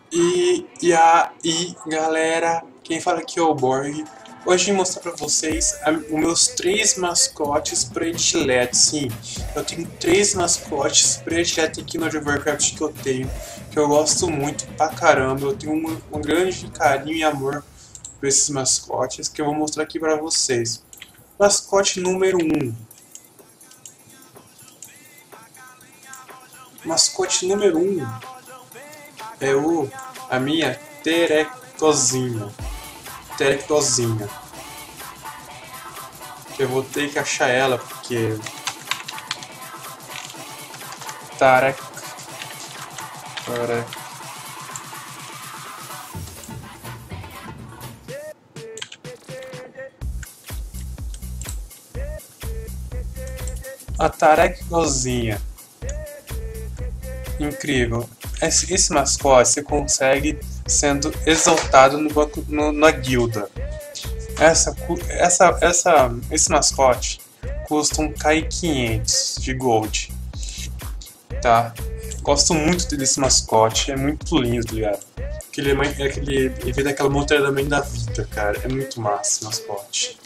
E aí, galera, quem fala aqui é o Borg. Hoje eu vou mostrar pra vocês os meus 3 mascotes prediletos. Sim, eu tenho 3 mascotes prediletos aqui no World of Warcraft que eu gosto muito pra caramba. Eu tenho um grande carinho e amor por esses mascotes que eu vou mostrar aqui pra vocês. Mascote número 1. Mascote número 1 é a minha Terectozinha. Terectozinha. Eu vou ter que achar ela porque. Tarek. Tarek. A Tarektozinha. Incrível. Esse mascote você consegue sendo exaltado na guilda. Esse mascote custa um K500 de gold, tá? Gosto muito desse mascote, é muito lindo, tá ligado? Ele vem daquela montanha também da vida, cara. É muito massa esse mascote.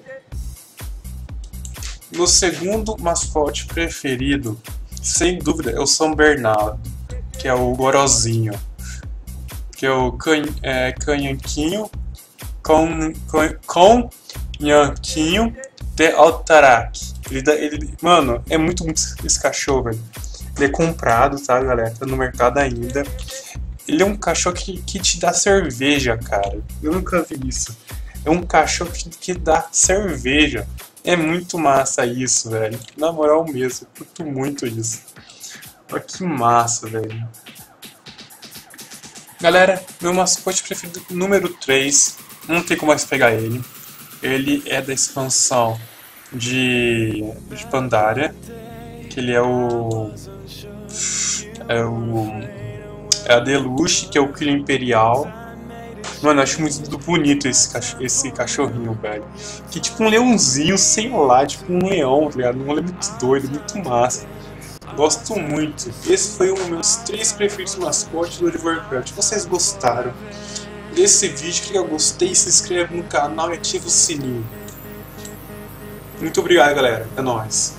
Meu segundo mascote preferido, sem dúvida, é o São Bernardo, que é o Gorozinho, que é o Canhanquinho com Nhanquinho de Altarac. Mano, é muito esse cachorro, velho. Ele é comprado, tá, galera? Tá no mercado ainda. Ele é um cachorro que te dá cerveja, cara. Eu nunca vi isso. É um cachorro que dá cerveja. É muito massa isso, velho. Na moral mesmo, eu curto muito isso. Olha que massa, velho. Galera, meu mascote preferido número 3. Não tem como mais pegar ele. Ele é da expansão de Pandaria. Que ele é o. É o. É a Deluxe, que é o Killer Imperial. Mano, eu acho muito bonito esse cachorrinho, velho. Que é tipo um leãozinho, sei lá, tipo um leão, tá ligado? Um leão muito doido, muito massa. Gosto muito. Esse foi um dos meus 3 preferidos mascotes do World of Warcraft. Se vocês gostaram desse vídeo, clica em gostei, se inscreve no canal e ativa o sininho. Muito obrigado, galera. É nóis.